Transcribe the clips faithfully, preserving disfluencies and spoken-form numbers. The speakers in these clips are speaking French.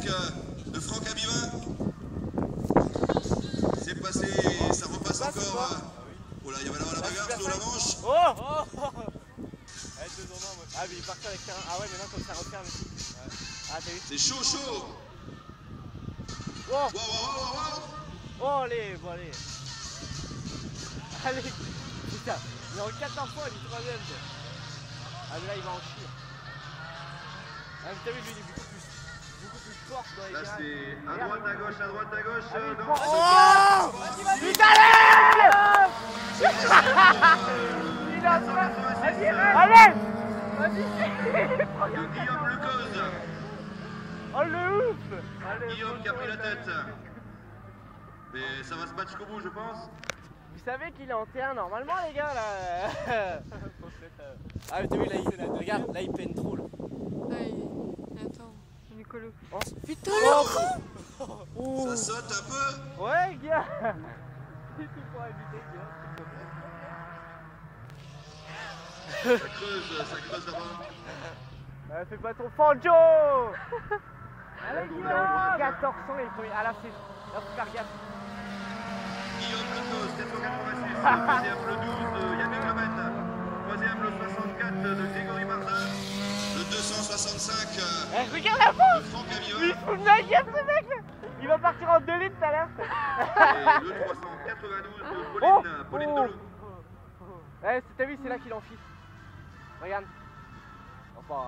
de Franck Abivin. C'est passé, ça repasse encore. Oh là, il va y avoir la bagarre sous la manche. Oh, oh, oh. Allez, deux en un, moi. Ah, mais il est parti avec un. Ah ouais, maintenant comme ça referme ici. Ouais. Ah, t'as vu? C'est chaud, chaud. Oh, Waouh, waouh, waouh, waouh. oh, allez, bon, allez. Allez, putain, il est en quatorze fois, il est troisième. Ah, mais là, il va en chier. Ah, mais t'as vu, lui, il est beaucoup plus, beaucoup plus fort dans les Là, virages. c'est à droite, à gauche, à droite, à gauche. Ah, euh, mais dans- oh, putain, allez. Il a cent quatre-vingt-six, allez. de Guillaume Lecoz. Oh, le ouf. Allez, Guillaume qui a pris la tête. Mais ça va se battre jusqu'au bout, je pense. Vous savez qu'il est en T un normalement, les gars, là. Ah, mais t'as vu, là, il... regarde, là, il peine trop, là. Ah, il... Attends, Nicolas. Oh. Putain, Oh. Ça saute un peu. Ouais, gars. C'est tout pour éviter, gars. Ça creuse, ça creuse là-bas. Euh, fais pas ton fanjo. Allez, Guillaume. quatorze cents, il faut... Ah, là, c'est... Là, faut faire gaffe. Guillaume Lecoz, quatre cent quatre-vingt-six. Deuxième, le douze de Yannick Lemaitre. Troisième, le soixante-quatre de Grégory Martin. Le deux cent soixante-cinq Eh, regarde la de fausse. Franck Il Abivin. se fout de ma gueule, ce mec, là. Il va partir en deux litres tout à l'heure. Et le trois cent quatre-vingt-douze de Oh. Pauline, Pauline Delou. Ouais, t'as vu, c'est là qu'il en fiche. Regarde. Enfin,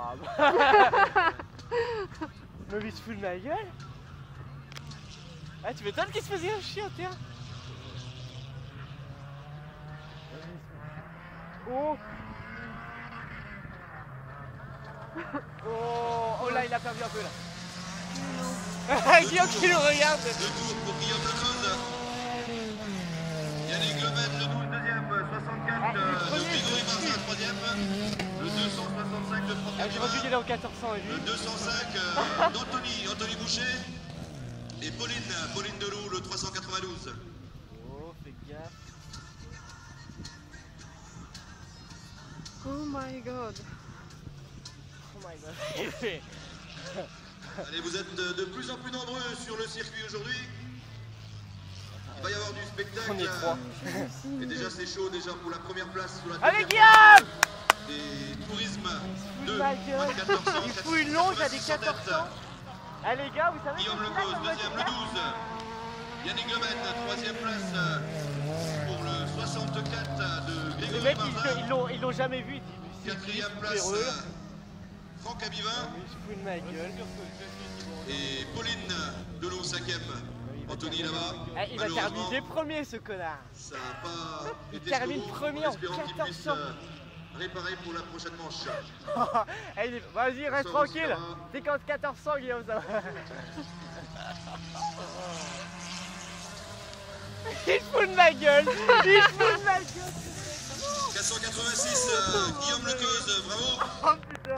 mais il se fout de ma gueule. Ah, tu m'étonnes qu'il se faisait un chien, tiens. Oh. Oh, oh là, il a perdu un peu là. Guillaume qui le regarde. Deux tours pour Guillaume Lecoz. Yannick Lemaitre, le douze, deuxième, soixante-quatre Ah, de le premier, Grégory Martin, troisième. Le deux cent soixante-cinq de Franck Ah, j'ai rendu qu'il Abivin. est en quatorze cents et Le lui. deux cent cinq euh, d'Anthony, Anthony Boucher. Et Pauline, Pauline Delou, le trois cent quatre-vingt-douze. Oh, fais gaffe. oh my god. Oh my god. Allez, vous êtes de, de plus en plus nombreux sur le circuit aujourd'hui. Il va y avoir du spectacle. On est trois. Et déjà c'est chaud déjà pour la première place sur la Allez, deuxième Guillaume. des tourismes de Ma gueule. quatorze cents. Il fout une longe à des quatorze cents. Ah, les gars, vous savez Guillaume que c'est là Lecoz, qu'on va deuxième, le faire. douze. Yannick Lemaitre, troisième place euh, pour le soixante-quatre de Les Grégory mecs, ils- Martin. ils l'ont ils l'ont jamais vu. Ils disent, mais c'est Quatrième super place, heureux. euh, Franck Abivin. Il se fout de ma gueule. Et Pauline Delou, cinquième. Anthony là-bas. Eh, il va Malheureusement, terminer premier, ce connard. ça n'a pas Il été termine jusqu'au bout, premier en en espérant qu'il quatorze puisse cents. euh, réparer pour la prochaine manche. Eh, il est- Vas-y, reste Ça, tranquille. ça va. T'es qu'en quatorze cents, Guillaume, ça va. Il se fout de ma gueule. Il se fout de ma gueule. quatre cent quatre-vingt-six, euh, Guillaume Lecoz, bravo. Oh